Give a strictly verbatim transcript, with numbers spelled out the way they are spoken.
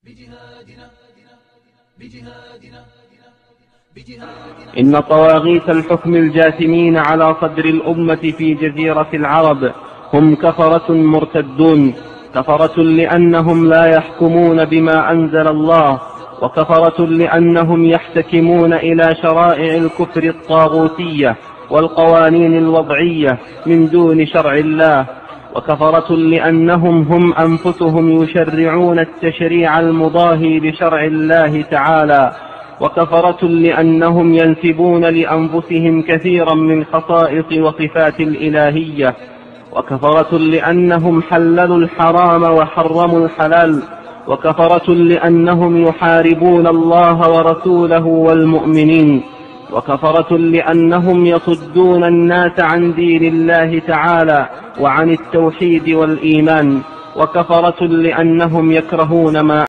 بجهادنا بجهادنا إن طواغيت الحكم الجاثمين على صدر الأمة في جزيرة العرب هم كفرة مرتدون، كفرة لأنهم لا يحكمون بما أنزل الله، وكفرة لأنهم يحتكمون إلى شرائع الكفر الطاغوتية والقوانين الوضعية من دون شرع الله، وكفرة لأنهم هم أنفسهم يشرعون التشريع المضاهي لشرع الله تعالى، وكفرة لأنهم ينسبون لأنفسهم كثيرا من خصائص وصفات الإلهية، وكفرة لأنهم حللوا الحرام وحرموا الحلال، وكفرة لأنهم يحاربون الله ورسوله والمؤمنين، وكفرة لأنهم يصدون الناس عن دين الله تعالى وعن التوحيد والإيمان، وكفرة لأنهم يكرهون ما